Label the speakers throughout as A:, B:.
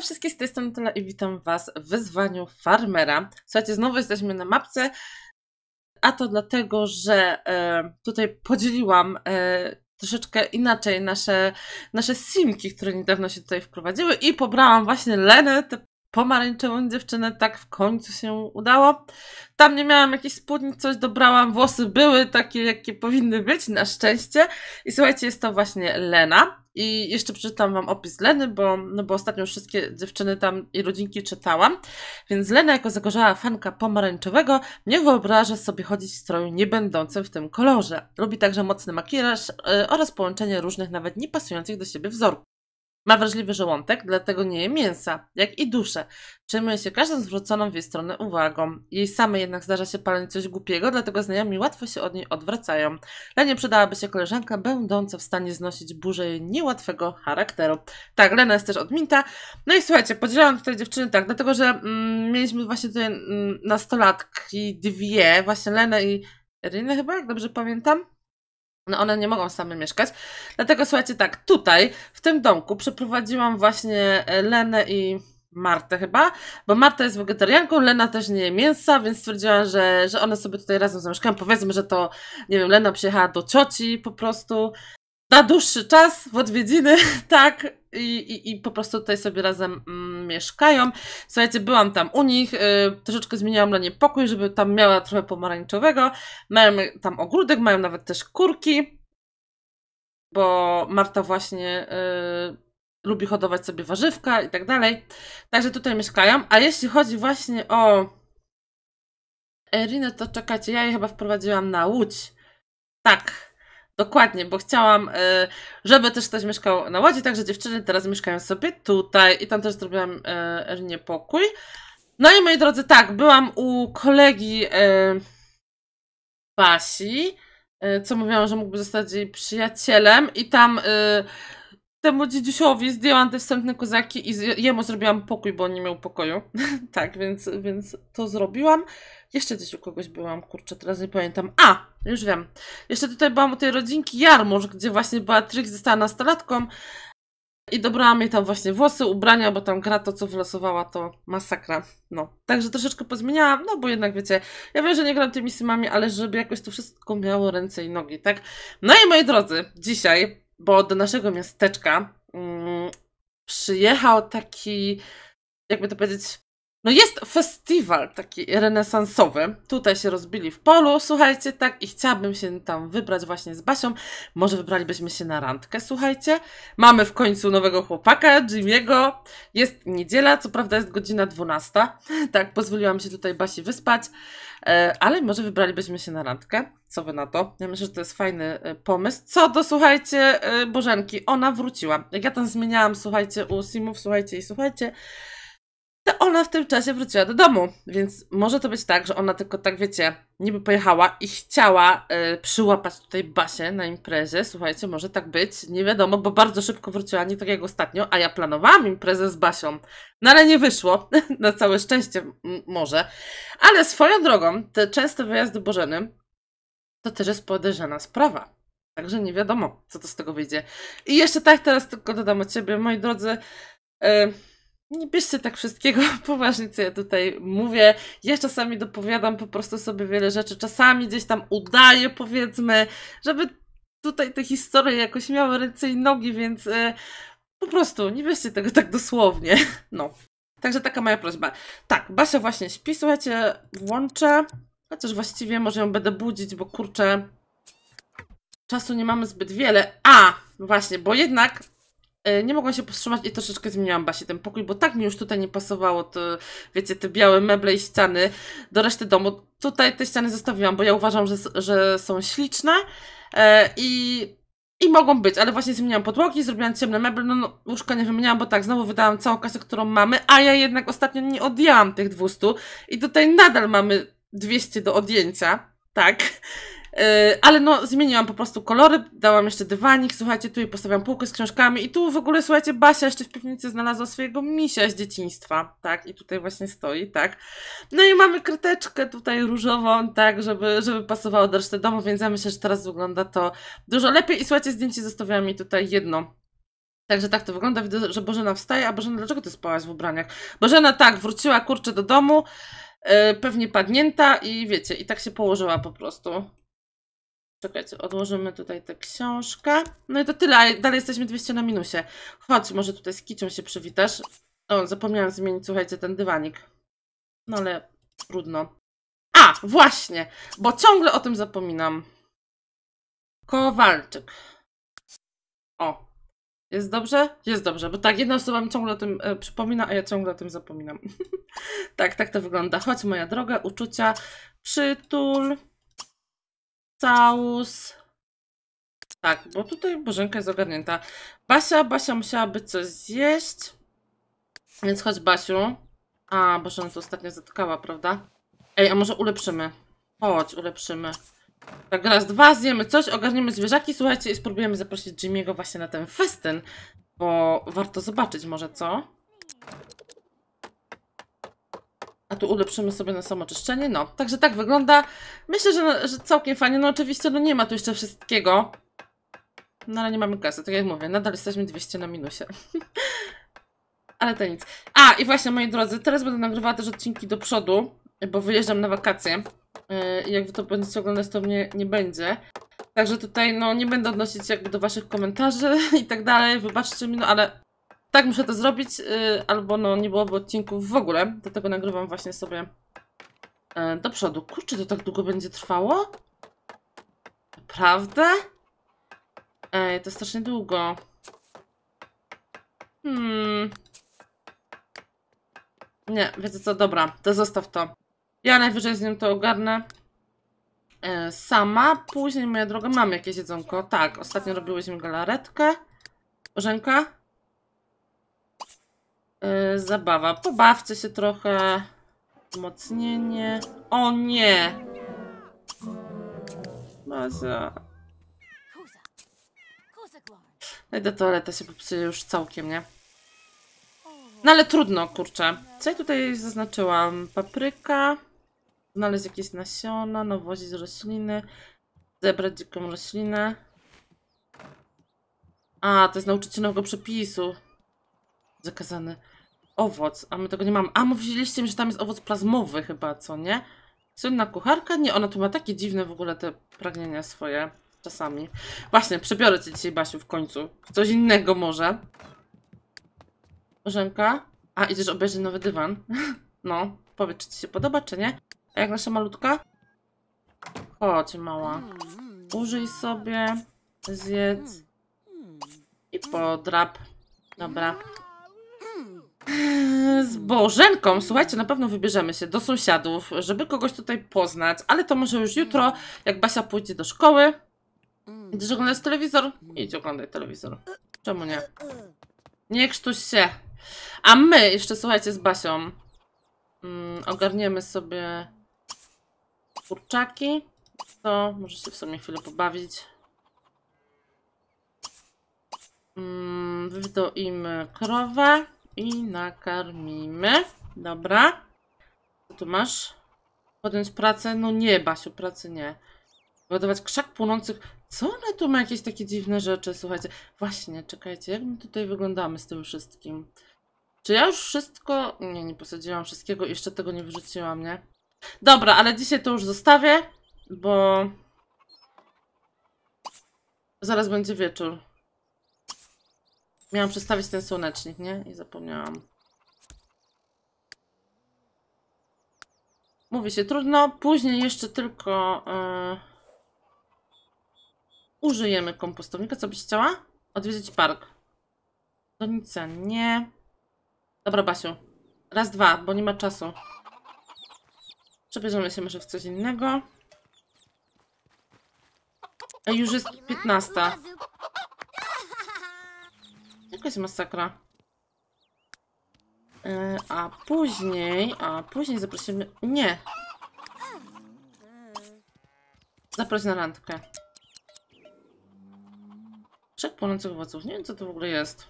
A: Hej wszystkich, z tej strony Tola i witam Was w wyzwaniu farmera. Słuchajcie, znowu jesteśmy na mapce, a to dlatego, że tutaj podzieliłam troszeczkę inaczej nasze simki, które niedawno się tutaj wprowadziły i pobrałam właśnie Lenę, tę pomarańczową dziewczynę, tak w końcu się udało. Tam nie miałam jakichś spódnic, coś dobrałam, włosy były takie, jakie powinny być, na szczęście. I słuchajcie, jest to właśnie Lena. I jeszcze przeczytam Wam opis Leny, bo ostatnio już wszystkie dziewczyny tam i rodzinki czytałam. Więc Lena jako zagorzała fanka pomarańczowego nie wyobraża sobie chodzić w stroju nie będącym w tym kolorze. Lubi także mocny makijaż oraz połączenie różnych nawet nie pasujących do siebie wzorów. Ma wrażliwy żołądek, dlatego nie je mięsa, jak i duszę. Przejmuje się każdą zwróconą w jej stronę uwagą. Jej samej jednak zdarza się palenie coś głupiego, dlatego znajomi łatwo się od niej odwracają. Lenie przydałaby się koleżanka będąca w stanie znosić burzę jej niełatwego charakteru. Tak, Lena jest też od Minta. No i słuchajcie, podzieliłam tutaj dziewczyny tak, dlatego że mieliśmy właśnie tutaj nastolatki, dwie, właśnie Lenę i Erinę chyba, jak dobrze pamiętam. No one nie mogą same mieszkać. Dlatego słuchajcie, tak, tutaj, w tym domku przeprowadziłam właśnie Lenę i Martę chyba, bo Marta jest wegetarianką, Lena też nie je mięsa, więc stwierdziłam, że one sobie tutaj razem zamieszkają. Powiedzmy, że to, nie wiem, Lena przyjechała do cioci po prostu na dłuższy czas, w odwiedziny, tak, i po prostu tutaj sobie razem mieszkają. Słuchajcie, byłam tam u nich, troszeczkę zmieniałam dla niej pokój, żeby tam miała trochę pomarańczowego. Mają tam ogródek, mają nawet też kurki, bo Marta właśnie lubi hodować sobie warzywka i tak dalej. Także tutaj mieszkają. A jeśli chodzi właśnie o Erinę, to czekajcie, ja jej chyba wprowadziłam na Łódź. Tak. Dokładnie, bo chciałam, żeby też ktoś mieszkał na Łodzi, także dziewczyny teraz mieszkają sobie tutaj i tam też zrobiłam Erinie pokój. No i moi drodzy, tak, byłam u kolegi Basi, co mówiłam, że mógłby zostać jej przyjacielem i tam temu dziedziusiowi zdjęłam te wstępne kozaki i jemu zrobiłam pokój, bo on nie miał pokoju. Tak, więc to zrobiłam. Jeszcze gdzieś u kogoś byłam, kurczę, teraz nie pamiętam. A, już wiem. Jeszcze tutaj byłam u tej rodzinki Jarmusz, gdzie właśnie Beatrix została nastolatką i dobrałam jej tam właśnie włosy, ubrania, bo tam gra to, co wylosowała, to masakra. No, także troszeczkę pozmieniałam, no bo jednak wiecie, ja wiem, że nie gram tymi simami, ale żeby jakoś to wszystko miało ręce i nogi, tak? No i moi drodzy, dzisiaj, bo do naszego miasteczka przyjechał taki, jakby to powiedzieć, no jest festiwal taki renesansowy. Tutaj się rozbili w polu, słuchajcie, tak, i chciałabym się tam wybrać właśnie z Basią. Może wybralibyśmy się na randkę, słuchajcie. Mamy w końcu nowego chłopaka, Jimmy'ego. Jest niedziela, co prawda jest godzina 12. Tak, pozwoliłam się tutaj Basi wyspać. Ale może wybralibyśmy się na randkę. Co wy na to? Ja myślę, że to jest fajny pomysł. Co do, słuchajcie, Bożenki, ona wróciła. Jak ja tam zmieniałam, słuchajcie, u simów, słuchajcie i słuchajcie, to ona w tym czasie wróciła do domu, więc może to być tak, że ona tylko tak, wiecie, niby pojechała i chciała przyłapać tutaj Basię na imprezie. Słuchajcie, może tak być, nie wiadomo, bo bardzo szybko wróciła, nie tak jak ostatnio, a ja planowałam imprezę z Basią, no ale nie wyszło, na całe szczęście może. Ale swoją drogą, te częste wyjazdy Bożeny, to też jest podejrzana sprawa. Także nie wiadomo, co to z tego wyjdzie. I jeszcze tak teraz tylko dodam od ciebie, moi drodzy, nie bierzcie tak wszystkiego poważnie, co ja tutaj mówię. Ja czasami dopowiadam po prostu sobie wiele rzeczy. Czasami gdzieś tam udaję, powiedzmy, żeby tutaj te historie jakoś miały ręce i nogi, więc po prostu nie bierzcie tego tak dosłownie. No. Także taka moja prośba. Tak, Basia właśnie śpi, słuchajcie, włączę. Chociaż właściwie może ją będę budzić, bo kurczę, czasu nie mamy zbyt wiele. A, właśnie, bo jednak nie mogłam się powstrzymać i troszeczkę zmieniłam Basi ten pokój, bo tak mi już tutaj nie pasowało, to, wiecie, te białe meble i ściany do reszty domu. Tutaj te ściany zostawiłam, bo ja uważam, że są śliczne i mogą być, ale właśnie zmieniłam podłogi, zrobiłam ciemne meble, no łóżka nie wymieniałam, bo tak, znowu wydałam całą kasę, którą mamy, a ja jednak ostatnio nie odjęłam tych 200 i tutaj nadal mamy 200 do odjęcia, tak. Ale no, zmieniłam po prostu kolory, dałam jeszcze dywanik, słuchajcie, tu i postawiłam półkę z książkami i tu w ogóle, słuchajcie, Basia jeszcze w piwnicy znalazła swojego misia z dzieciństwa, tak, i tutaj właśnie stoi, tak. No i mamy krateczkę tutaj różową, tak, żeby pasowało do reszty domu, więc ja myślę, że teraz wygląda to dużo lepiej i słuchajcie, zdjęcie zostawiłam mi tutaj jedno Także tak to wygląda. Widzę, że Bożena wstaje. A Bożena, dlaczego ty spałaś w ubraniach? Bożena tak, wróciła kurczę do domu. Pewnie padnięta i wiecie, i tak się położyła po prostu. Czekajcie, odłożymy tutaj tę książkę. No i to tyle, a dalej jesteśmy 200 na minusie. Chodź, może tutaj z Kicią się przywitasz. O, zapomniałam zmienić, słuchajcie, ten dywanik. No ale trudno. A, właśnie, bo ciągle o tym zapominam. Kowalczyk. O, jest dobrze? Jest dobrze, bo tak, jedna osoba mi ciągle o tym przypomina, a ja ciągle o tym zapominam. tak to wygląda. Chodź, moja droga, uczucia, przytul, całus. Tak, bo tutaj Bożenka jest ogarnięta. Basia musiałaby coś zjeść. Więc chodź, Basiu. A, Bożena to ostatnio zatkała, prawda? Ej, a może ulepszymy? Chodź, ulepszymy. Tak, raz, dwa, zjemy coś, ogarniemy zwierzaki, słuchajcie, i spróbujemy zaprosić Jimmy'ego właśnie na ten festyn, bo warto zobaczyć może, co? A tu ulepszymy sobie na samoczyszczenie, no. Także tak wygląda. Myślę, że całkiem fajnie, no oczywiście, no nie ma tu jeszcze wszystkiego. No ale nie mamy kasy, tak jak mówię, nadal jesteśmy 200 na minusie. Ale to nic. A, i właśnie, moi drodzy, teraz będę nagrywała też odcinki do przodu, bo wyjeżdżam na wakacje. I jak wy to będziecie oglądać, to mnie nie będzie. Także tutaj, no, nie będę odnosić jakby do waszych komentarzy i tak dalej. Wybaczcie mi, no, ale tak muszę to zrobić, albo no, nie byłoby odcinków w ogóle. Dlatego nagrywam właśnie sobie do przodu. Kurczę, to tak długo będzie trwało? Naprawdę? Ej, to strasznie długo. Nie, wiecie co, dobra, to zostaw to. Ja najwyżej z nim to ogarnę sama. Później, moja droga, mamy jakieś jedzonko. Tak, ostatnio robiłyśmy galaretkę. Bożenka? Zabawa. Pobawcie się trochę. Wzmocnienie. O nie! Basia. Idę do toalety, się popsuje już całkiem, nie? No ale trudno, kurczę. Co ja tutaj zaznaczyłam? Papryka. Znaleźć jakieś nasiona, nawozić rośliny. Zebrać dziką roślinę. A, to jest nauczyciel nowego przepisu. Zakazany owoc, a my tego nie mamy. A, mówiliście mi, że tam jest owoc plazmowy chyba, co nie? Słynna kucharka? Nie, ona tu ma takie dziwne w ogóle te pragnienia swoje. Czasami. Właśnie, przebiorę cię dzisiaj, Basiu, w końcu. Coś innego może. Bożenka? A, idziesz obejrzeć nowy dywan? No, powiedz, czy ci się podoba, czy nie? A jak nasza malutka? Chodź, mała. Użyj sobie, zjedz i podrap. Dobra. Z Bożenką, słuchajcie, na pewno wybierzemy się do sąsiadów, żeby kogoś tutaj poznać, ale to może już jutro, jak Basia pójdzie do szkoły. Idziesz oglądać telewizor? Idź oglądaj telewizor. Czemu nie? Nie krztuś się. A my jeszcze, słuchajcie, z Basią ogarniemy sobie kurczaki. To może się w sumie chwilę pobawić. Wydoimy krowę i nakarmimy. Dobra. Co tu masz? Podjąć pracę? No nie, Basiu, pracy nie. Ładować krzak płonących. Co one tu ma jakieś takie dziwne rzeczy? Słuchajcie. Właśnie, czekajcie, jak my tutaj wyglądamy z tym wszystkim? Czy ja już wszystko... Nie posadziłam wszystkiego i jeszcze tego nie wyrzuciłam, nie? Dobra, ale dzisiaj to już zostawię, bo... zaraz będzie wieczór. Miałam przestawić ten słonecznik, nie? I zapomniałam. Mówi się trudno. Później jeszcze tylko... użyjemy kompostownika. Co byś chciała? Odwiedzić park. Donica nie. Dobra, Basiu. Raz, dwa, bo nie ma czasu. Przebierzemy się może w coś innego. Ej, już jest 15. Jakaś masakra. A później zaprosimy... Nie. Zaproś na randkę. Krzak płonących owoców. Nie wiem, co to w ogóle jest.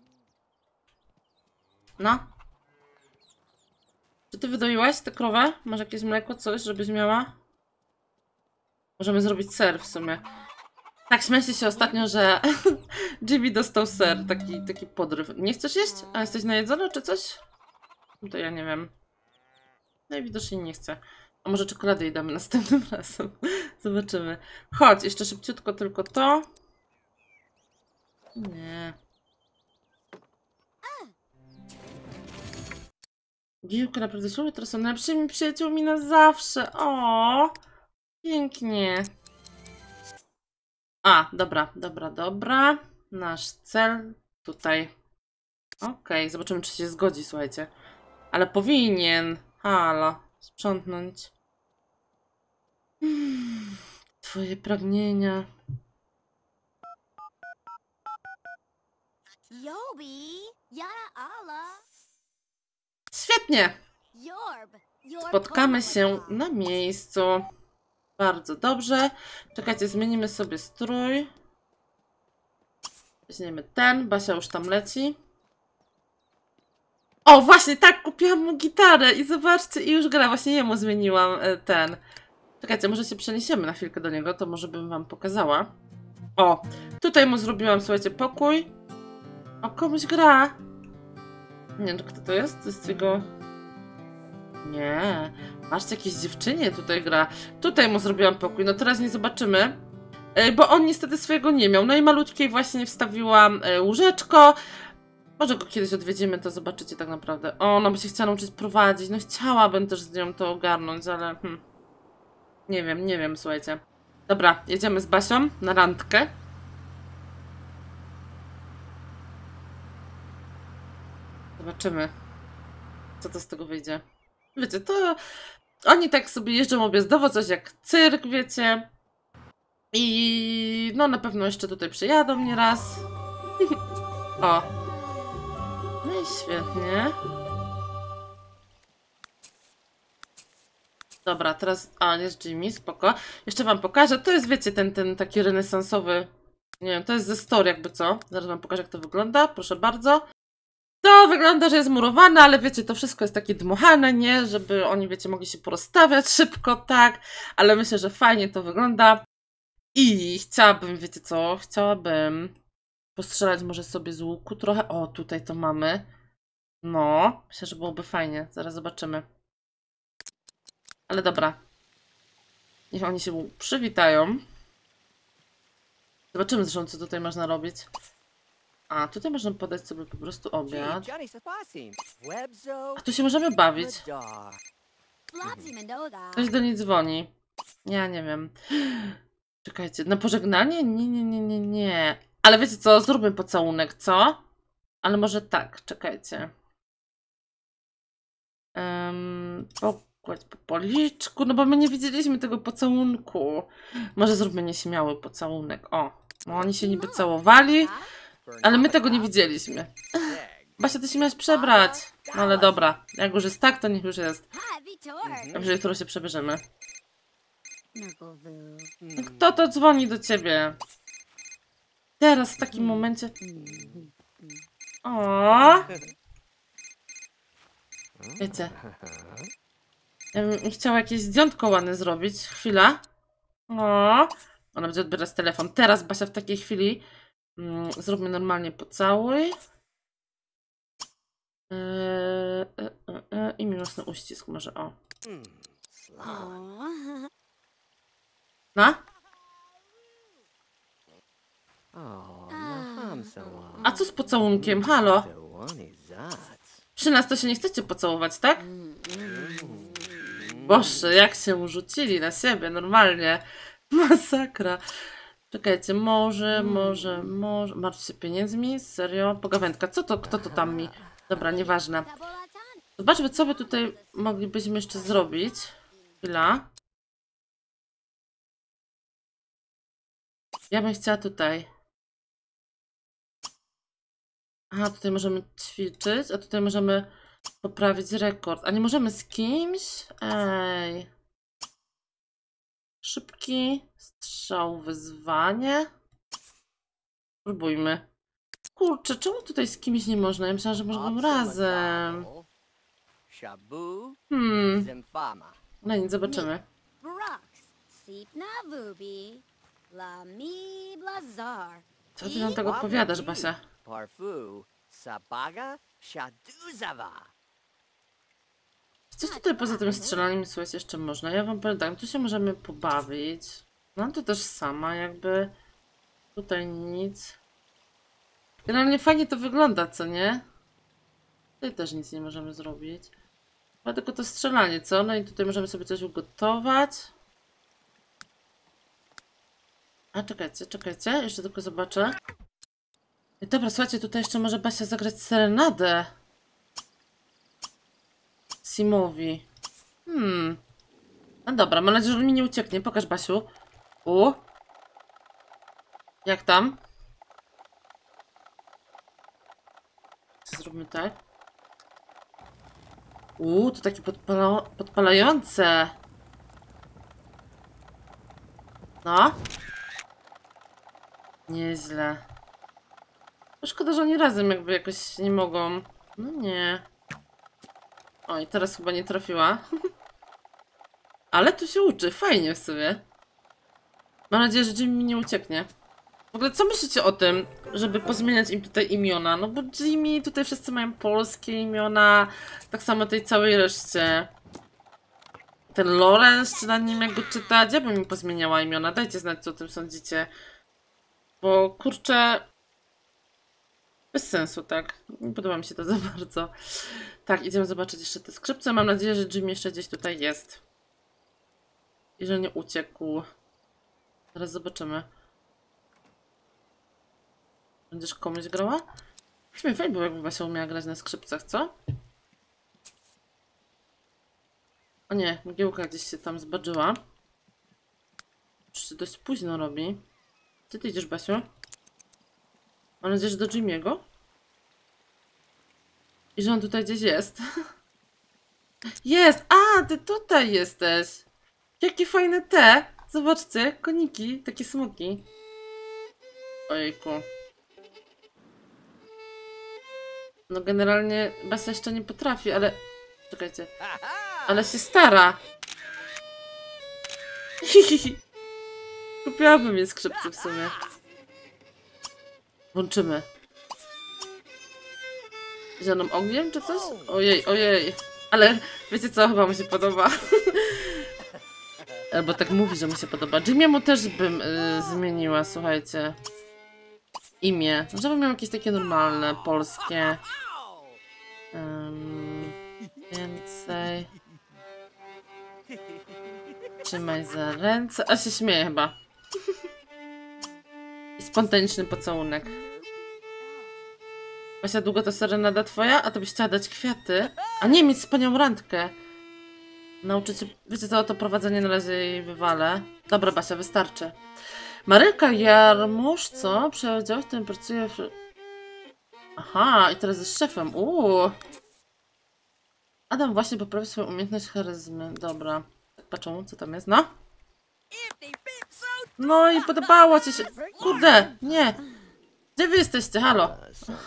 A: No. Czy ty wydoiłaś tę krowę? Masz jakieś mleko, coś, żebyś miała? Możemy zrobić ser w sumie. Tak, śmieszcie się ostatnio, że Jimmy dostał ser, taki podryw. Nie chcesz jeść? A jesteś najedzony czy coś? No to ja nie wiem. Najwidoczniej nie chcę. A może czekoladę jej damy następnym razem? Zobaczymy. Chodź, jeszcze szybciutko tylko to. Nie. Giłka, naprawdę słowo, teraz są najlepszymi przyjaciółmi na zawsze. O, pięknie. A, dobra. Nasz cel tutaj. Okej, zobaczymy, czy się zgodzi, słuchajcie. Ale powinien. Halo, sprzątnąć. Twoje pragnienia.
B: Yobi, yada Allah.
A: Świetnie!
B: Yorb,
A: Spotkamy się na miejscu. Bardzo dobrze. Czekajcie, zmienimy sobie strój. Weźmiemy ten. Basia już tam leci. O, właśnie tak, kupiłam mu gitarę i zobaczcie, i już gra. Właśnie jemu zmieniłam ten. Czekajcie, może się przeniesiemy na chwilkę do niego, to może bym wam pokazała. O, tutaj mu zrobiłam, słuchajcie, pokój. O, komuś gra. Nie wiem, kto to jest? To jest jego... Nie. Patrzcie, jakieś dziewczynie tutaj gra. Tutaj mu zrobiłam pokój. No teraz nie zobaczymy. Bo on niestety swojego nie miał. No i malutkiej właśnie wstawiłam łóżeczko. Może go kiedyś odwiedzimy, to zobaczycie tak naprawdę. O, no by się chciała nauczyć prowadzić. No chciałabym też z nią to ogarnąć, ale... Nie wiem, słuchajcie. Dobra, jedziemy z Basią na randkę. Zobaczymy, co to z tego wyjdzie. Wiecie, to... Oni tak sobie jeżdżą objazdowo, coś jak cyrk, wiecie. I... no na pewno jeszcze tutaj przyjadą nieraz. O. No i świetnie. Dobra, teraz... A, jest Jimmy, spoko. Jeszcze wam pokażę. To jest, wiecie, ten taki renesansowy... Nie wiem, to jest ze Story jakby co. Zaraz wam pokażę, jak to wygląda. Proszę bardzo. To wygląda, że jest murowane, ale wiecie, to wszystko jest takie dmuchane, nie? Żeby oni, wiecie, mogli się porozstawiać szybko, tak? Ale myślę, że fajnie to wygląda. I chciałabym, wiecie co? Chciałabym postrzelać może sobie z łuku trochę. O, tutaj to mamy. No, myślę, że byłoby fajnie. Zaraz zobaczymy. Ale dobra. Niech oni się przywitają. Zobaczymy zresztą, co tutaj można robić. A, tutaj można podać sobie po prostu obiad. A tu się możemy bawić. Ktoś do niej dzwoni. Ja nie wiem. Czekajcie, na pożegnanie? Nie. Ale wiecie co, zróbmy pocałunek, co? Ale może tak, czekajcie. Pokładź po policzku, no bo my nie widzieliśmy tego pocałunku. Może zróbmy nieśmiały pocałunek, o. No oni się niby całowali, ale my tego nie widzieliśmy. Basia, ty się miałaś przebrać. No ale dobra, jak już jest tak, to niech już jest. Dobrze, jutro się przebierzemy. Kto to dzwoni do ciebie? Teraz w takim momencie. O. Wiecie. Ja bym chciała jakieś zdjątko ładne zrobić. Chwila. O. Ona będzie odbierać telefon. Teraz, Basia, w takiej chwili zróbmy normalnie pocałuj. I miłosny uścisk może, o. No? A co z pocałunkiem? Halo? Przy nas to się nie chcecie pocałować, tak? Boże, jak się urzucili na siebie, normalnie. Masakra. Czekajcie, może. Martw się pieniędzmi? Serio? Pogawędka. Co to? Kto to tam mi? Dobra, nieważne. Zobaczmy, co by tutaj moglibyśmy jeszcze zrobić. Chwila. Ja bym chciała tutaj. Aha, tutaj możemy ćwiczyć, a tutaj możemy poprawić rekord. A nie możemy z kimś? Ej. Szybki strzał, wyzwanie. Spróbujmy. Kurczę, czemu tutaj z kimś nie można? Ja myślałam, że możemy razem. No nic, zobaczymy.
B: La mi blazar.
A: Co ty nam tak odpowiadasz, Basia?
C: Parfu, sabaga, shaduzawa.
A: Coś tutaj poza tym strzelaniem, słuchajcie, jeszcze można. Ja wam powiem tak, tu się możemy pobawić. No tu też sama jakby. Tutaj nic. Generalnie fajnie to wygląda, co nie? Tutaj też nic nie możemy zrobić. Ma tylko to strzelanie, co? No i tutaj możemy sobie coś ugotować. A czekajcie, czekajcie. Jeszcze tylko zobaczę. I dobra, słuchajcie, tutaj jeszcze może Basia zagrać serenadę. Simowi. No dobra, mam nadzieję, że on mi nie ucieknie. Pokaż, Basiu. Jak tam? Zróbmy tak. To takie podpalające. No. Nieźle. No szkoda, że oni razem jakby jakoś nie mogą. No nie. Oj, teraz chyba nie trafiła. Ale tu się uczy. Fajnie w sobie. Mam nadzieję, że Jimmy mi nie ucieknie. W ogóle co myślicie o tym, żeby pozmieniać im tutaj imiona? No bo Jimmy, tutaj wszyscy mają polskie imiona. Tak samo tej całej reszcie. Ten Lorenz, czy nad nim jak go czytać? Ja bym mi pozmieniała imiona. Dajcie znać, co o tym sądzicie. Bo kurczę... Bez sensu, tak? Nie podoba mi się to za bardzo. Tak, idziemy zobaczyć jeszcze te skrzypce. Mam nadzieję, że Jimmy jeszcze gdzieś tutaj jest. I że nie uciekł. Zaraz zobaczymy. Będziesz komuś grała? Fajnie było, jakby Basia umiała grać na skrzypcach, co? O nie, mgiełka gdzieś się tam zbadżyła. Już się dość późno robi. Gdzie ty idziesz, Basiu? Mam nadzieję, że do Jimmy'ego? I że on tutaj gdzieś jest. Jest! A, ty tutaj jesteś! Jakie fajne te! Zobaczcie, koniki, takie smoki. Ojejku. No generalnie Basia jeszcze nie potrafi, ale... Czekajcie. Ale się stara. Kupiłabym je skrzypce w sumie. Włączymy. Zielonym ogniem czy coś? Ojej, ojej. Ale wiecie co? Chyba mu się podoba. Albo tak mówi, że mu się podoba. Jimmy'emu też bym zmieniła, słuchajcie. Imię. Żeby miał jakieś takie normalne, polskie. Więcej. Trzymaj za ręce. A się śmieje chyba. I spontaniczny pocałunek. Basia, długo to serenada twoja? A to byś chciała dać kwiaty? A nie, mieć wspaniałą randkę. Nauczyć się... Wiecie co, to prowadzenie na razie jej wywalę. Dobra, Basia, wystarczy. Marylka Jarmusz, co? Przedział, w którym pracuje w... Aha, i teraz jest szefem. Adam właśnie poprawił swoją umiejętność charyzmy. Dobra. Patrzą, co tam jest. No. No i podobało ci się. Kurde, nie. Gdzie wy jesteście? Halo.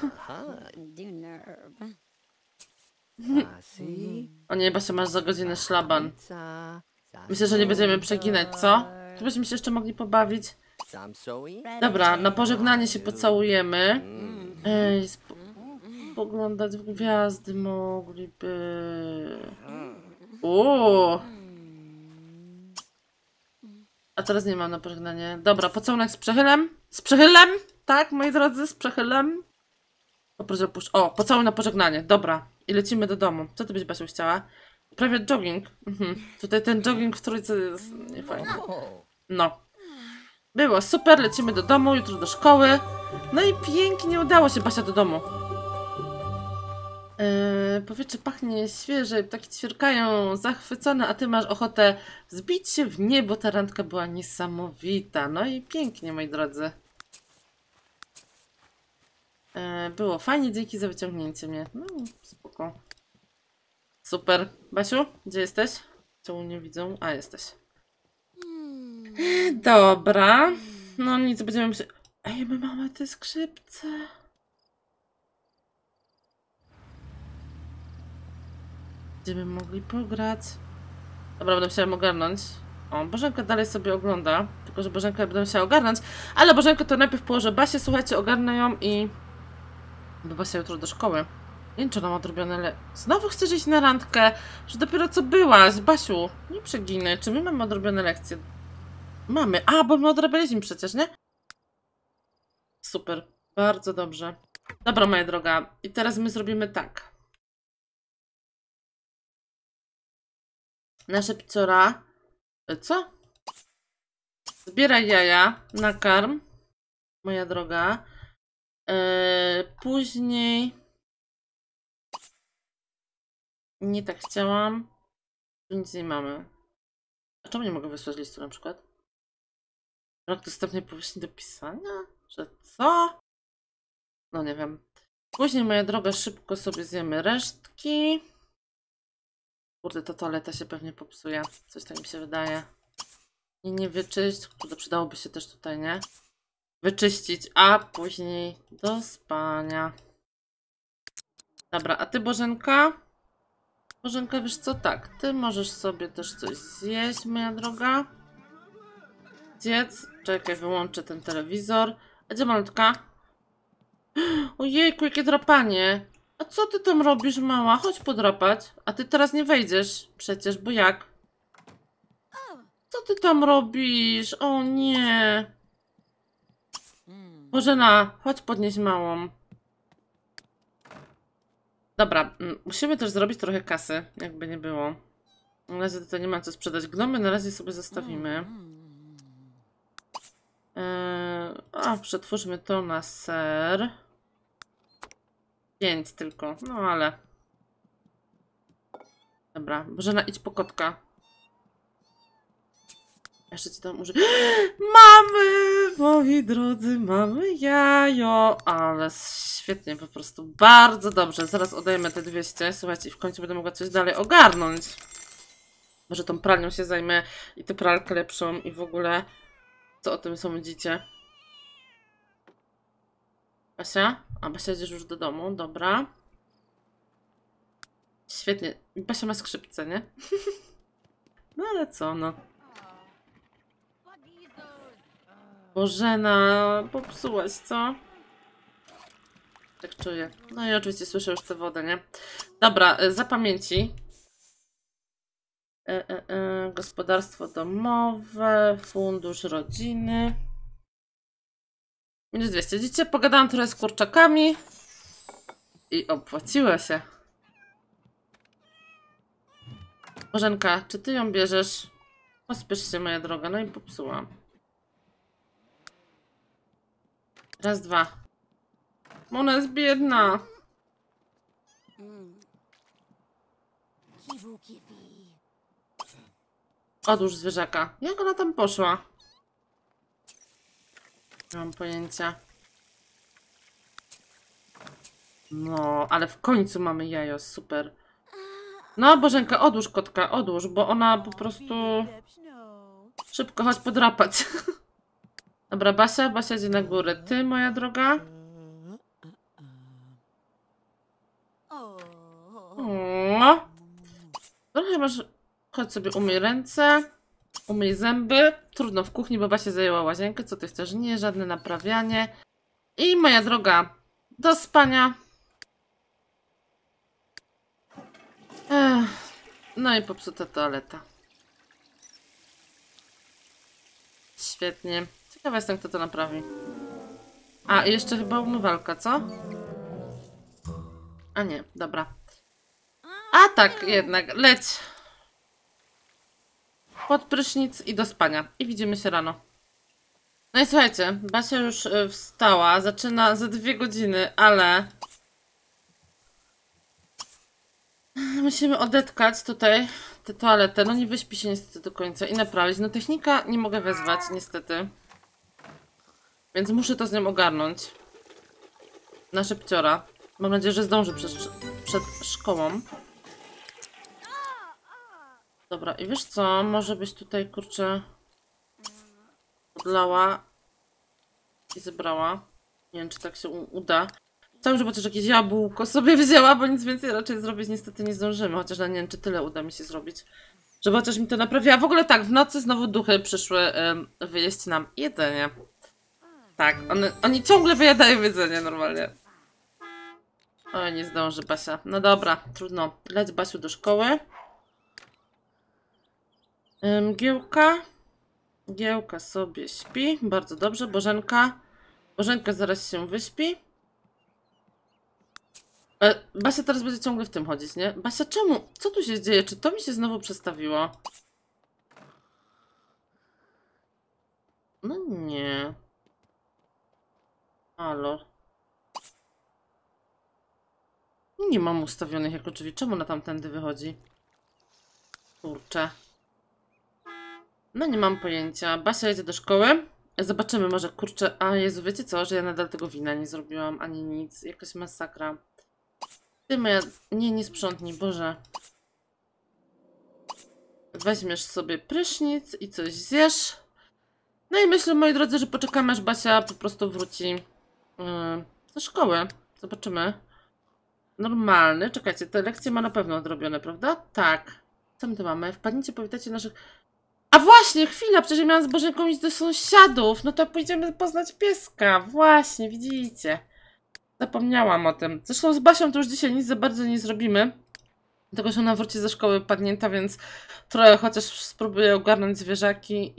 A: O nie, Basia, masz za godzinę szlaban. Myślę, że nie będziemy przeginać, co? Tu byśmy się jeszcze mogli pobawić. Dobra, na pożegnanie się pocałujemy. Ej, spoglądać w gwiazdy mogliby. A teraz nie mam na pożegnanie. Dobra, pocałunek z przechylem. Z przechylem? Tak, moi drodzy, z przechylem. Poproszę opuszcz. O, pocałunek na pożegnanie. Dobra. I lecimy do domu. Co ty byś, Basiu, chciała? Prawie jogging. Tutaj ten jogging w trójce jest niefajny. No. Było super, lecimy do domu, jutro do szkoły. No i pięknie udało się, Basia, do domu. Powietrze pachnie świeże, ptaki ćwierkają, zachwycone, a ty masz ochotę zbić się w niebo. Ta randka była niesamowita. No i pięknie, moi drodzy. Było fajnie, dzięki za wyciągnięcie mnie. No, spoko. Super. Basiu, gdzie jesteś? Czemu nie widzą? A, jesteś. Dobra. No nic, będziemy się... Ej, my mamy te skrzypce. Gdzie by mogli pograć? Dobra, będę musiała ogarnąć. O, Bożenka dalej sobie ogląda, tylko że Bożenkę będę musiała ogarnąć, ale Bożenkę to najpierw położę Basię, słuchajcie, ogarnę ją i... Bo Basia jutro do szkoły. Nie wiem, czy ona ma odrobione Znowu chcesz iść na randkę? Że dopiero co byłaś, Basiu, nie przeginaj. Czy my mamy odrobione lekcje? Mamy. A, bo my odrabialiśmy przecież, nie? Super, bardzo dobrze. Dobra, moja droga, i teraz my zrobimy tak. Nasza piciora... Co? Zbieraj jaja, nakarm, moja droga. Później... Nie tak chciałam. Tu nic nie mamy. A czemu nie mogę wysłać listu na przykład? Brak dostępnej powierzchni do pisania? Że co? No nie wiem. Później, moja droga, szybko sobie zjemy resztki. Kurde, ta toaleta się pewnie popsuje. Coś tak mi się wydaje. I nie wyczyść. Kurde, przydałoby się też tutaj, nie? Wyczyścić, a później do spania. Dobra, a ty, Bożenka? Bożenka, wiesz co? Tak, ty możesz sobie też coś zjeść, moja droga. Zjedz. Czekaj, wyłączę ten telewizor. A gdzie malutka? Ojejku, jakie drapanie. A co ty tam robisz, mała? Chodź podrapać. A ty teraz nie wejdziesz przecież, bo jak? Co ty tam robisz? O nie. Bożena, chodź podnieść małą. Dobra, musimy też zrobić trochę kasy, jakby nie było. Na razie tutaj nie ma co sprzedać. Gnomy na razie sobie zostawimy. Przetwórzmy to na ser. 5 tylko, no ale... Dobra, Bożena, idź po kotka. Jeszcze ci tam użyję. Mamy! Moi drodzy, mamy jajo! Ale świetnie, po prostu bardzo dobrze. Zaraz odejmę te 200. Słuchajcie, i w końcu będę mogła coś dalej ogarnąć. Może tą pralnią się zajmę i tę pralkę lepszą i w ogóle... Co o tym sądzicie? Basia? A, Basia, idziesz już do domu, dobra. Świetnie. Basia ma skrzypce, nie? No ale co, no. Bożena, popsułaś, co? Tak czuję. No i oczywiście słyszę już tę wodę, nie? Dobra, za pamięci. Gospodarstwo domowe, fundusz rodziny. Minus 200. Widzicie, pogadałam trochę z kurczakami i opłaciło się. Bożenka, czy ty ją bierzesz? Pospiesz się, moja droga. No i popsułam. Raz, dwa. Ona jest biedna. Odłóż zwierzaka. Jak ona tam poszła? Nie mam pojęcia. No, ale w końcu mamy jajo. Super. No, Bożenka, odłóż kotka, odłóż, bo ona po prostu... Szybko, chodź podrapać. Dobra, Basia, Basia idzie na górę. Ty, moja droga? O. Trochę masz... Chodź sobie, umyj ręce. Umyj zęby. Trudno w kuchni, bo Basia zajęła łazienkę. Co ty chcesz? Nie, żadne naprawianie. I moja droga, do spania. No i popsuta toaleta. Świetnie. Ciekawa jestem, kto to naprawi. A, i jeszcze chyba umywalka, co? A nie, dobra. A tak, jednak, leć. Pod prysznic i do spania. I widzimy się rano. No i słuchajcie, Basia już wstała. Zaczyna za 2 godziny, ale... Musimy odetkać tutaj tę toaletę. No nie wyśpi się niestety do końca i naprawić. No technika nie mogę wezwać, niestety. Więc muszę to z nią ogarnąć. Na szybciora. Mam nadzieję, że zdążę przed szkołą. Dobra, i wiesz co? Może byś tutaj, kurczę, odlała i zebrała. Nie wiem, czy tak się uda. Chciałam, żeby chociaż jakieś jabłko sobie wzięła, bo nic więcej raczej zrobić niestety nie zdążymy. Chociaż nie wiem, czy tyle uda mi się zrobić. Żeby chociaż mi to naprawiła. W ogóle tak, w nocy znowu duchy przyszły wyjeść nam jedzenie. Tak, oni ciągle wyjadają jedzenie normalnie. Oj, nie zdąży Basia. No dobra, trudno. Leć Basiu do szkoły. Giełka. Giełka sobie śpi. Bardzo dobrze. Bożenka. Bożenka zaraz się wyśpi. Basia teraz będzie ciągle w tym chodzić, nie? Basia, czemu? Co tu się dzieje? Czy to mi się znowu przestawiło? No nie. Halo. Nie mam ustawionych jako drzwi. Czemu ona tamtędy wychodzi? Kurczę. No nie mam pojęcia. Basia jedzie do szkoły. Zobaczymy może, kurczę. A Jezu, wiecie co? Że ja nadal tego wina nie zrobiłam, ani nic. Jakaś masakra. Ty moja... Nie sprzątnij, Boże. Weźmiesz sobie prysznic i coś zjesz. No i myślę, moi drodzy, że poczekamy, aż Basia po prostu wróci ze szkoły. Zobaczymy. Normalny. Czekajcie, te lekcje ma na pewno odrobione, prawda? Tak. Co my tu mamy? Wpadnijcie, powitajcie naszych... A właśnie, chwila, przecież ja miałam z Bożenką iść do sąsiadów. No to pójdziemy poznać pieska. Właśnie, widzicie. Zapomniałam o tym. Zresztą z Basią to już dzisiaj nic za bardzo nie zrobimy. Tylko, że ona wróci ze szkoły padnięta, więc trochę chociaż spróbuję ogarnąć zwierzaki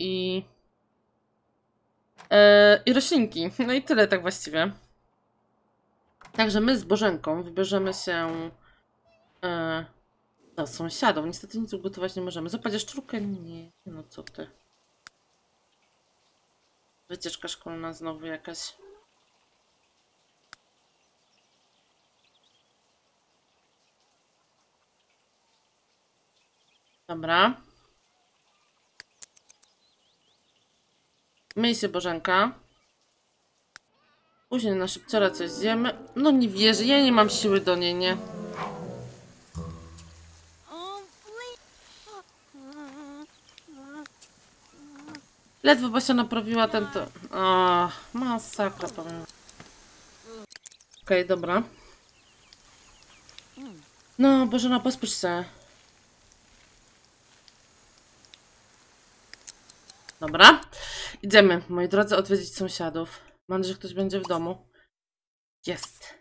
A: i roślinki. No i tyle tak właściwie. Także my z Bożenką wybierzemy się do sąsiadów. Niestety nic ugotować nie możemy. Zobacz, jaszczurkę? Nie, no co ty. Wycieczka szkolna znowu jakaś. Dobra. Myj się, Bożenka. Później na szybciora coś zjemy. No nie wierzę, ja nie mam siły do niej, nie? Ledwo Basia naprawiła ten to... O, masakra, powiem. Okej, dobra. No, Bożena, pospiesz się. Dobra. Idziemy, moi drodzy, odwiedzić sąsiadów. Mam nadzieję, że ktoś będzie w domu. Jest.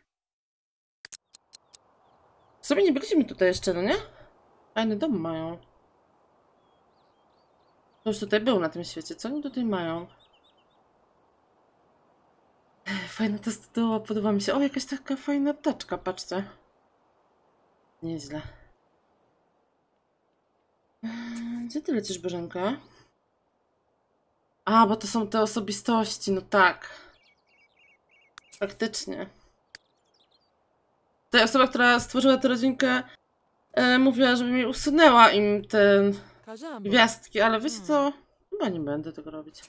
A: W sumie nie byliśmy tutaj jeszcze, no nie? Fajny dom mają. To już tutaj był na tym świecie. Co oni tutaj mają? Fajna to stodoła, podoba mi się. O, jakaś taka fajna taczka, patrzcie. Nieźle. Gdzie ty lecisz, Bożenka? A, bo to są te osobistości, no tak. Faktycznie. Ta osoba, która stworzyła tę rodzinkę, mówiła, żeby mi usunęła im te gwiazdki, ale wiecie co? Chyba nie będę tego robić.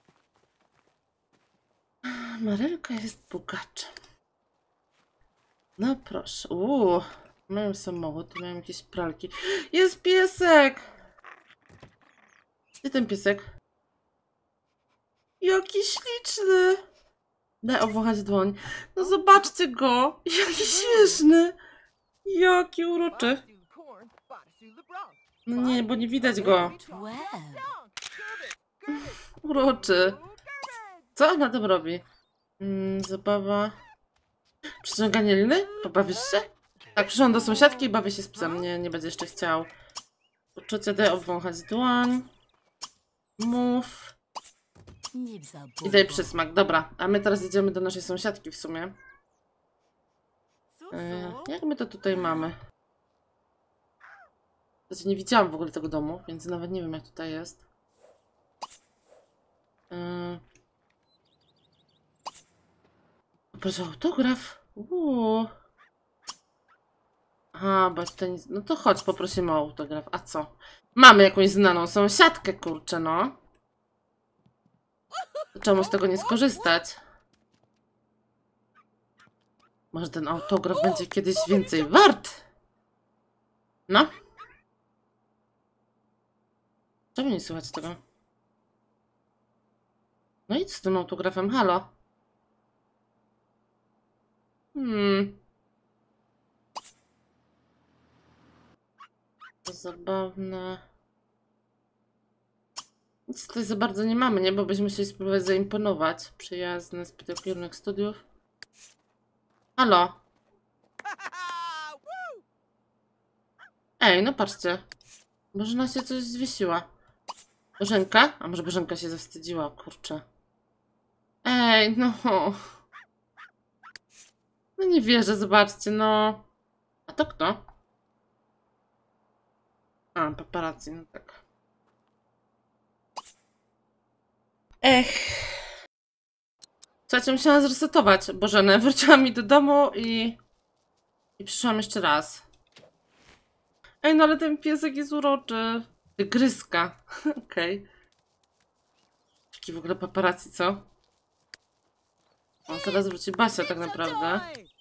A: Marylka jest bogaczem. No proszę. Mają samochód, mają jakieś pralki. Jest piesek! Gdzie ten piesek? Jaki śliczny! Daj obwąchać dłoń. No zobaczcie go! Jaki śmieszny! Jaki uroczy! No nie, bo nie widać go. Uroczy. Co ona tam robi? Zabawa. Przyciąganie liny? Pobawisz się? Tak, przyszłam do sąsiadki i bawię się z psem. Nie będzie jeszcze chciał. Uczucie, daj obwąchać dłoń. Mów. I daj przysmak. Dobra, a my teraz idziemy do naszej sąsiadki w sumie. Jak my to tutaj mamy? Znaczy, nie widziałam w ogóle tego domu, więc nawet nie wiem, jak tutaj jest. Proszę, autograf. Aha, bo tutaj nic... No to chodź, poprosimy o autograf. A co? Mamy jakąś znaną sąsiadkę, kurczę, no. To czemu z tego nie skorzystać? Może ten autograf będzie kiedyś więcej wart? No. Czemu nie słychać tego? No idź z tym autografem, halo. To zabawne. Nic tutaj za bardzo nie mamy, nie? Bo byśmy chcieli spróbować zaimponować. Przyjazne, zbyt kierunek studiów. Halo? Ej, no patrzcie. Bożena się coś zwiesiła. Bożenka? A może Bożenka się zawstydziła, kurczę. Ej, no. No nie wierzę, zobaczcie, no. A to kto? A, paparazzi, no tak. Ech. Słuchajcie, musiałam zresetować Bożenę. Wróciłam mi do domu i przyszłam jeszcze raz. Ej, no ale ten piesek jest uroczy. Tygryska. Okej. Okay. Taki w ogóle paparazzi, co? O, zaraz wróci Basia tak naprawdę.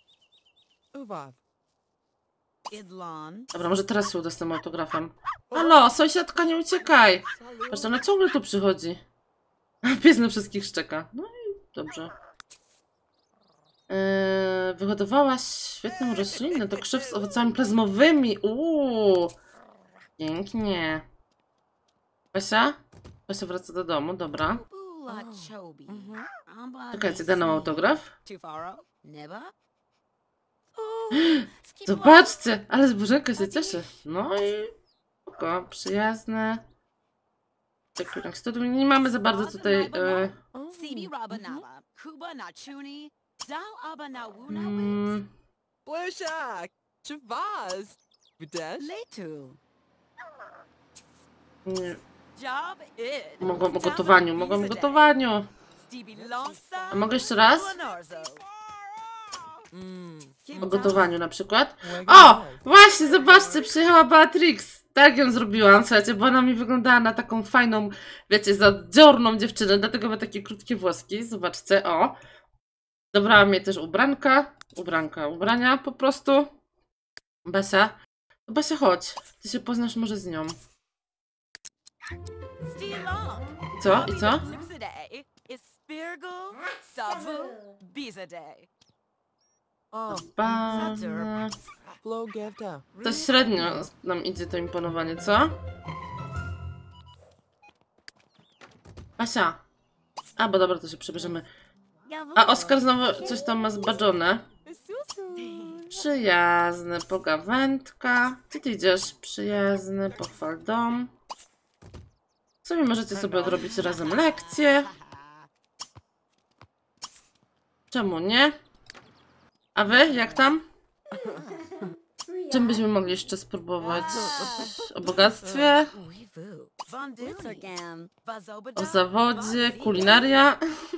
A: Dobra, może teraz się uda z tym autografem. Halo, sąsiadka, nie uciekaj! Patrz, ona ciągle tu przychodzi. Pies na wszystkich szczeka. No i dobrze. Wyhodowałaś świetną roślinę. To krzew z owocami plazmowymi. Pięknie. Basia? Basia wraca do domu, dobra. Czekajcie, da nam autograf? Zobaczcie, ale Bożenka się cieszy. No i spoko, przyjazne. Tak, studium. Nie mamy za bardzo tutaj... Nie. Mogą o gotowaniu, mogą o gotowaniu. A mogę jeszcze raz? O gotowaniu na przykład. O! Właśnie, zobaczcie, przyjechała Beatrix. Tak ją zrobiłam, słuchajcie, bo ona mi wyglądała na taką fajną, wiecie, zadziorną dziewczynę, dlatego ma takie krótkie włoski. Zobaczcie, o. Dobrała mnie też ubrania po prostu. Basia. Basia, chodź. Ty się poznasz może z nią. Co? I co? To średnio nam idzie to imponowanie, co? Basia. A, bo dobra, to się przebierzemy. A Oskar znowu coś tam ma zbadżone. Przyjazne pogawędka. Gdzie ty idziesz? Przyjazny, pochwal dom. W sumie możecie sobie odrobić razem lekcje. Czemu nie? A wy, jak tam? Czym byśmy mogli jeszcze spróbować? O bogactwie? O zawodzie? Kulinaria?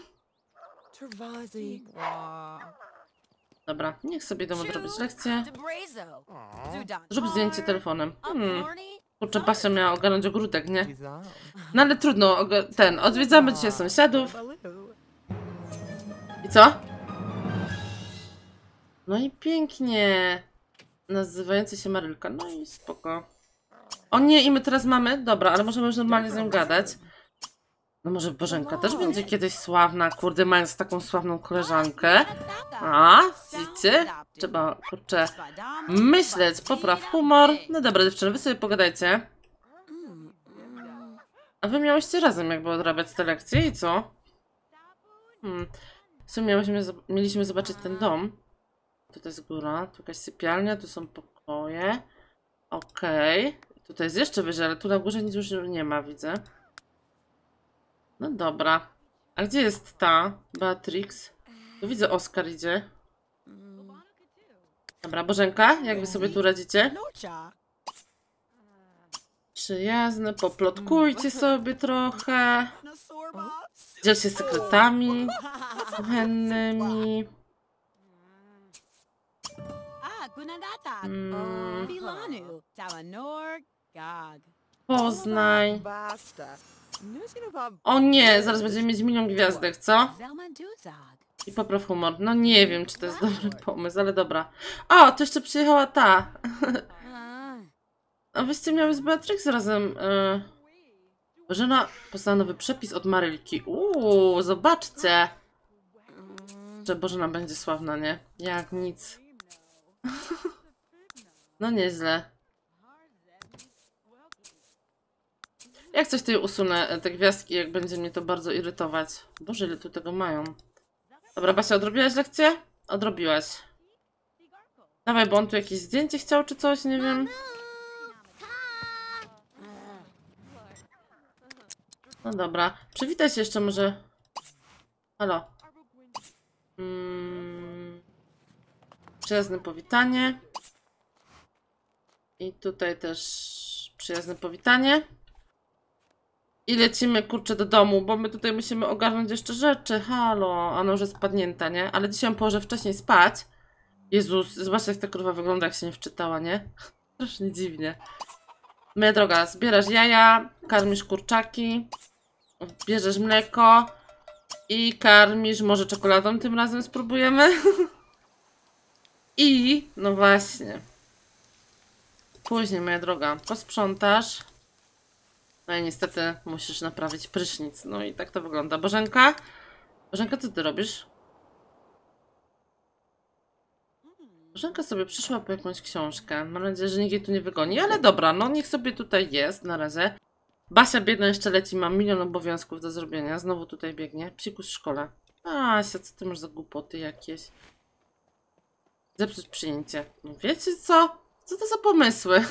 A: Dobra, niech sobie idą odrobić lekcję. Zrób zdjęcie telefonem. Kurczę, Basia miała ogarnąć ogródek, nie? No ale trudno, odwiedzamy dzisiaj sąsiadów. I co? No i pięknie. Nazywający się Marylka. No i spoko. O nie, i my teraz mamy? Dobra, ale możemy już normalnie z nią gadać. No może Bożenka też będzie kiedyś sławna, kurde, mając taką sławną koleżankę. A, widzicie? Trzeba, kurczę, myśleć, popraw humor. No dobra, dziewczyny, wy sobie pogadajcie. A wy miałyście razem jakby odrabiać te lekcje i co? W sumie mieliśmy zobaczyć ten dom. Tutaj jest góra, tu jakaś sypialnia, tu są pokoje. Okej. Tutaj jest jeszcze wyżej, ale tu na górze nic już nie ma, widzę. No dobra. A gdzie jest ta Beatrix? Tu widzę, Oskar idzie. Dobra, Bożenka, jak wy sobie tu radzicie? Przyjazne, poplotkujcie sobie trochę. Dziel się sekretami kuchennymi. Poznaj. O nie, zaraz będziemy mieć milion gwiazdek, co? I popraw humor. No nie wiem, czy to jest dobry pomysł, ale dobra. O, to jeszcze przyjechała ta. A wyście miały z Beatrix razem. Bożena poznała nowy przepis od Marylki. Zobaczcie. Że Bożena będzie sławna, nie? Jak nic. No nieźle. Jak coś tutaj usunę te gwiazdki, jak będzie mnie to bardzo irytować. Boże, ile tu tego mają. Dobra, Basia, odrobiłaś lekcję? Odrobiłaś. Dawaj, bo on tu jakieś zdjęcie chciał czy coś, nie wiem. No dobra. Przywitaj się jeszcze może. Halo. Przyjazne powitanie. I tutaj też przyjazne powitanie. I lecimy, kurczę, do domu, bo my tutaj musimy ogarnąć jeszcze rzeczy. Halo, ona już jest spadnięta, nie? Ale dzisiaj ją położę wcześniej spać. Jezus, zobaczcie jak ta kurwa wygląda, jak się nie wczytała, nie? Strasznie dziwnie. Moja droga, zbierasz jaja, karmisz kurczaki, bierzesz mleko i karmisz, może czekoladą tym razem spróbujemy. I, no właśnie. Później, moja droga, posprzątasz. No i niestety musisz naprawić prysznic. No i tak to wygląda. Bożenka? Bożenka, co ty robisz? Bożenka sobie przyszła po jakąś książkę. Mam nadzieję, że nikt jej tu nie wygoni. Ale dobra, no niech sobie tutaj jest na razie. Basia biedna jeszcze leci, ma milion obowiązków do zrobienia. Znowu tutaj biegnie. Psikus w szkole. Asia, co ty masz za głupoty jakieś? Zepsuć przyjęcie. No wiecie co? Co to za pomysły?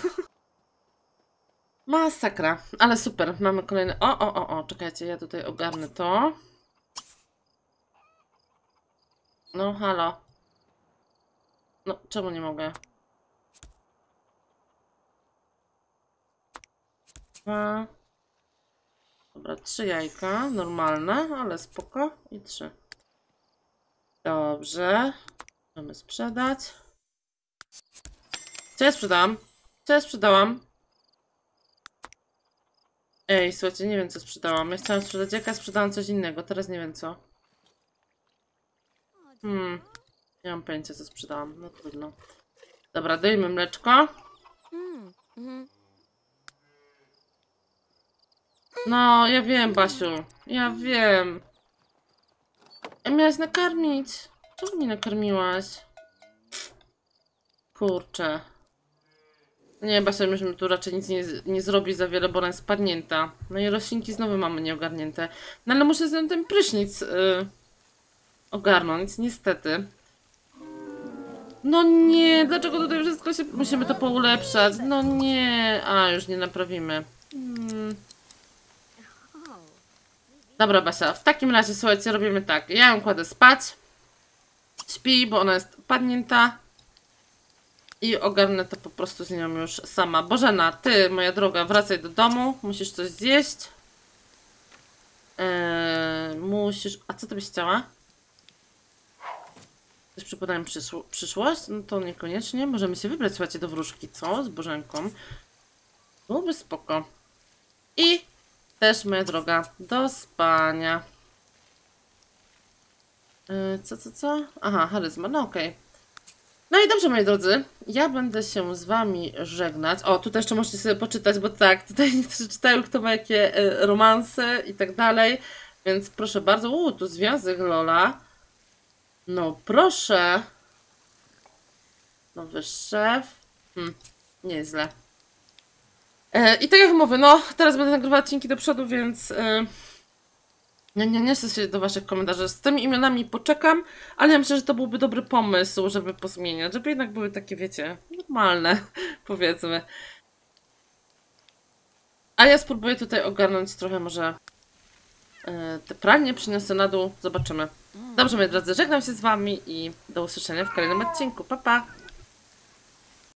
A: Masakra, ale super, mamy kolejny. O, czekajcie, ja tutaj ogarnę to. No, halo. No, czemu nie mogę? Dwa. Dobra, 3 jajka, normalne, ale spoko. I 3. Dobrze. Możemy sprzedać. Co ja sprzedałam? Co ja sprzedałam? Ej, słuchajcie, nie wiem co sprzedałam. Ja chciałam sprzedać jaka, sprzedałam coś innego. Teraz nie wiem co. Nie mam pojęcia co sprzedałam. No trudno. Dobra, dajmy mleczko. No, ja wiem, Basiu. Ja wiem. Miałaś nakarmić. Czemu mnie nakarmiłaś? Kurczę. Nie, Basia, myśmy tu raczej nic nie zrobi za wiele, bo ona jest spadnięta. No i roślinki znowu mamy nieogarnięte. No ale muszę sobie ten prysznic ogarnąć, niestety. No nie, dlaczego tutaj wszystko się... Musimy to poulepszać. No nie, a już nie naprawimy. Dobra, Basia, w takim razie, słuchajcie, robimy tak. Ja ją kładę spać. Śpi, bo ona jest padnięta. I ogarnę to po prostu z nią już sama. Bożena, ty, moja droga, wracaj do domu. Musisz coś zjeść. Musisz... A co ty byś chciała? Coś przypada mi przyszłość? No to niekoniecznie. Możemy się wybrać, słuchajcie, do wróżki, co? Z Bożenką. Byłoby spoko. I też, moja droga, do spania. Co? Aha, charyzma, no okej. No i dobrze, moi drodzy, ja będę się z wami żegnać. O, tutaj jeszcze możecie sobie poczytać, bo tak, tutaj niektórzy czytają, kto ma jakie romanse i tak dalej. Więc proszę bardzo. Tu związek Lola. No proszę. Nowy szef. Nieźle. I tak jak mówię, no teraz będę nagrywała odcinki do przodu, więc... Nie chcę się do waszych komentarzy. Z tymi imionami poczekam, ale ja myślę, że to byłby dobry pomysł, żeby pozmieniać. Żeby jednak były takie, wiecie, normalne, powiedzmy. A ja spróbuję tutaj ogarnąć trochę może te pralnie, przyniosę na dół. Zobaczymy. Dobrze, moi drodzy, żegnam się z wami i do usłyszenia w kolejnym odcinku. Pa, pa!